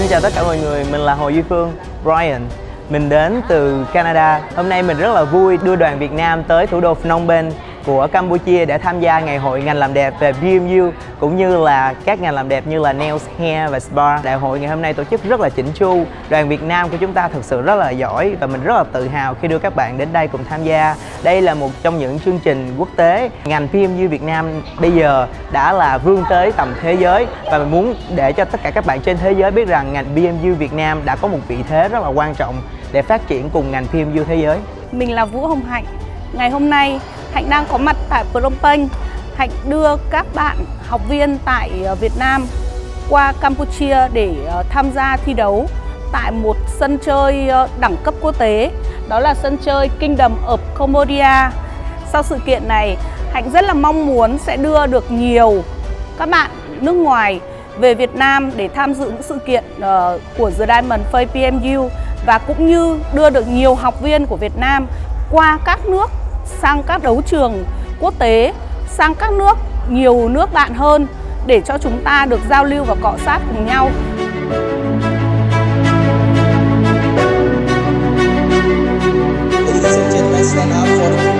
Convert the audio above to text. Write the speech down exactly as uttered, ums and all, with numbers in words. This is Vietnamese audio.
chào tất cả mọi người, mình là Hồ Duy Phương, Brian. Mình đến từ Canada. Hôm nay mình rất là vui đưa đoàn Việt Nam tới thủ đô Phnom Penh của Campuchia để tham gia ngày hội ngành làm đẹp về bê em u cũng như là các ngành làm đẹp như là nails, hair và spa. Đại hội ngày hôm nay tổ chức rất là chỉnh chu. Đoàn Việt Nam của chúng ta thực sự rất là giỏi và mình rất là tự hào khi đưa các bạn đến đây cùng tham gia. Đây là một trong những chương trình quốc tế. Ngành bê em u Việt Nam bây giờ đã là vươn tới tầm thế giới và mình muốn để cho tất cả các bạn trên thế giới biết rằng ngành bê em u Việt Nam đã có một vị thế rất là quan trọng để phát triển cùng ngành bê em u thế giới. Mình là Vũ Hồng Hạnh. Ngày hôm nay Hạnh đang có mặt tại Phnom Penh. Hạnh đưa các bạn học viên tại Việt Nam qua Campuchia để tham gia thi đấu tại một sân chơi đẳng cấp quốc tế. Đó là sân chơi Kingdom of Cambodia. Sau sự kiện này, Hạnh rất là mong muốn sẽ đưa được nhiều các bạn nước ngoài về Việt Nam để tham dự những sự kiện của The Diamond Face bê em u và cũng như đưa được nhiều học viên của Việt Nam qua các nước sang các đấu trường quốc tế, sang các nước, nhiều nước bạn hơn để cho chúng ta được giao lưu và cọ sát cùng nhau. Ladies and gentlemen, stand up for